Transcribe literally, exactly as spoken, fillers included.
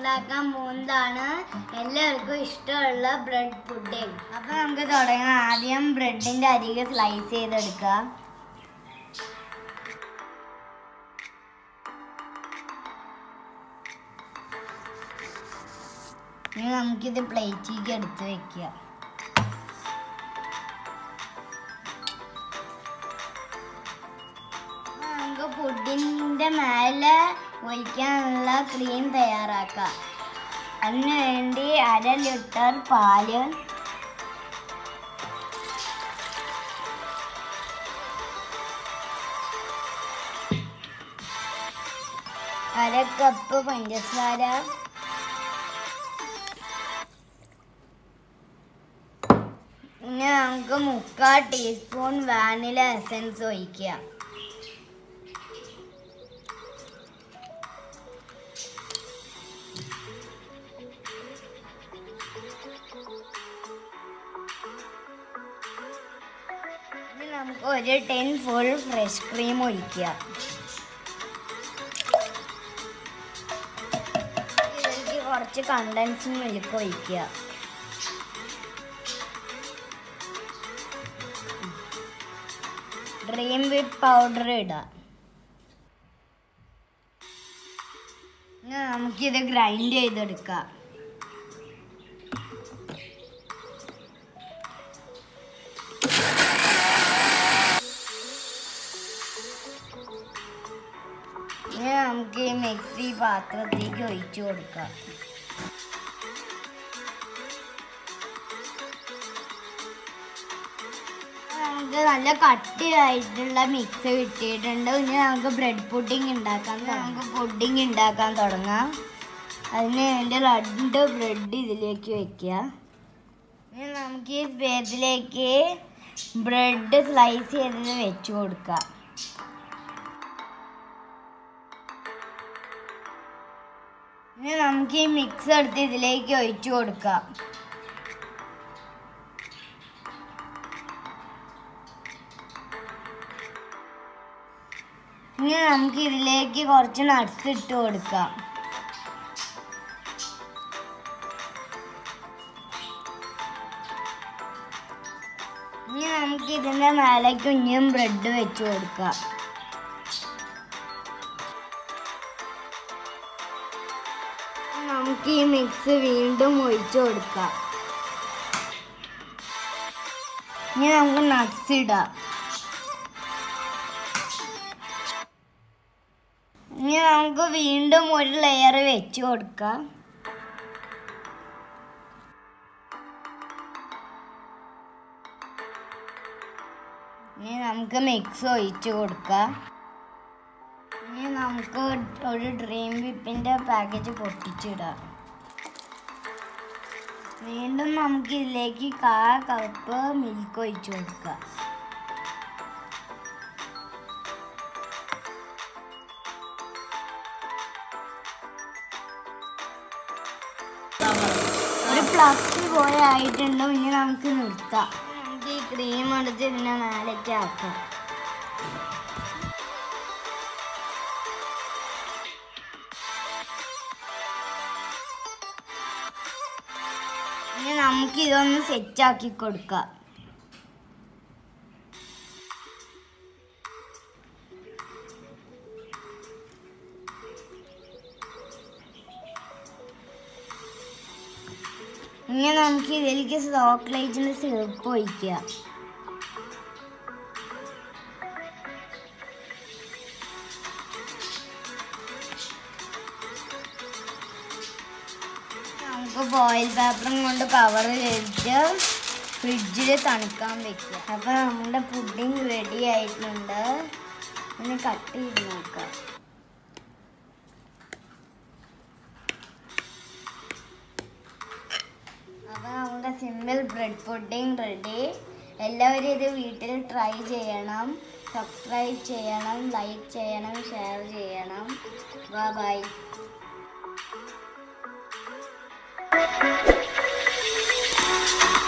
ഉണ്ടാക്കാൻ പോകുന്നതാണ് എല്ലാവർക്കും ഇഷ്ടമുള്ള ബ്രെഡ് പുഡിംഗ്. അപ്പോൾ നമുക്ക് തുടങ്ങാം. ആദ്യം ബ്രെഡിന്റെ അരികെ സ്ലൈസ് ചെയ്തെടുക്കാം. ഇനി നമുക്കിത് പ്ലേറ്റിലേക്ക് എടുത്ത് വെക്കാം. നമുക്ക് പുഡിങ്ങിന്റെ മേലെ ഒഴിക്കാനുള്ള ക്രീം തയ്യാറാക്കാം. അതിന് വേണ്ടി അര ലിറ്റർ പാല്, അര കപ്പ് പഞ്ചസാര, പിന്നെ നമുക്ക് മുക്കാൽ ടീസ്പൂൺ വാനില എസൻസ് ഒഴിക്കാം. നമുക്ക് ഒരു ടെൻ ഫുൾ ഫ്രഷ് ക്രീം ഒഴിക്കാം. ഇതിലേക്ക് കുറച്ച് കണ്ടൻസ് മിൽക്ക് ഒഴിക്കുക. ഡ്രീം വിപ്പ് പൗഡർ ഇടാം. നമുക്കിത് ഗ്രൈൻഡ് ചെയ്തെടുക്കാം. ഇനി നമുക്ക് ഈ മിക്സി പാത്രത്തിലേക്ക് ഒഴിച്ചു കൊടുക്കാം. നമുക്ക് നല്ല കട്ടിയായിട്ടുള്ള മിക്സ് കിട്ടിയിട്ടുണ്ട്. ഇനി നമുക്ക് ബ്രെഡ് പുഡിംഗ് ഉണ്ടാക്കാം. നമുക്ക് പുഡിംഗ് ഉണ്ടാക്കാൻ തുടങ്ങാം. അതിന് വേണ്ടി രണ്ട് ബ്രെഡ് ഇതിലേക്ക് വെക്കുക. ഇനി നമുക്ക് ഈ ഇതിലേക്ക് ബ്രെഡ് സ്ലൈസ് ചെയ്തത് വെച്ച് കൊടുക്കാം. ഇനി നമുക്ക് ഈ മിക്സ് എടുത്ത് ഇതിലേക്ക് ഒഴിച്ചു കൊടുക്കാം. ഇനി നമുക്ക് ഇതിലേക്ക് കുറച്ച് നട്ട്സ് ഇട്ട് കൊടുക്കാം. ഇനി നമുക്ക് ഇതിൻ്റെ മേലേക്ക് ഇനിയും ബ്രെഡ് വെച്ച് കൊടുക്കാം. നമുക്ക് ഈ മിക്സ് വീണ്ടും ഒഴിച്ചു കൊടുക്കാം. ഇനി നമുക്ക് നട്ട്സ് ഇടാം. ഇനി നമുക്ക് വീണ്ടും ഒരു ലെയർ വെച്ച് കൊടുക്കാം. ഇനി നമുക്ക് മിക്സ് ഒഴിച്ചു കൊടുക്കാം. ഇനി നമുക്ക് ഒരു ഡ്രീം വിപ്പിൻ്റെ പാക്കറ്റ് പൊട്ടിച്ചിടാം. വീണ്ടും നമുക്ക് ഇതിലേക്ക് കാ കപ്പ് മിൽക്ക് ഒഴിച്ചു കൊടുക്കാം. ഒരു പ്ലസ് പോലെ ആയിട്ടുണ്ടോ. ഇനി നമുക്ക് നിർത്താം. നമുക്ക് ഈ ക്രീം എടുത്ത് ഇതിനെ മേലേക്ക് ആക്കാം. ഇനി നമുക്ക് ഇതൊന്ന് സെറ്റാക്കി കൊടുക്കാം. ഇനി നമുക്ക് ഇതിലേക്ക് ചോക്ലേറ്റിൻ്റെ സിറപ്പ് ഒഴിക്കാം. നമുക്ക് ഫോയിൽ പേപ്പറും കൊണ്ട് കവർ ചെയ്തിട്ട് ഫ്രിഡ്ജിൽ തണുക്കാൻ വെക്കുക. അപ്പോൾ നമ്മുടെ പുഡിംഗ് റെഡി ആയിട്ടുണ്ട്. ഇനി കട്ട് ചെയ്ത് നോക്കാം. അപ്പോൾ നമ്മുടെ സിമ്പിൾ ബ്രെഡ് പുഡിംഗ് റെഡി. എല്ലാവരും ഇത് വീട്ടിൽ ട്രൈ ചെയ്യണം. സബ്സ്ക്രൈബ് ചെയ്യണം, ലൈക്ക് ചെയ്യണം, ഷെയർ ചെയ്യണം. Bye by.